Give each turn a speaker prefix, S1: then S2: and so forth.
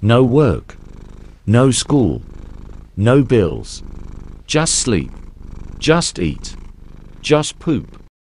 S1: No work. No school. No bills. Just sleep. Just eat. Just poop.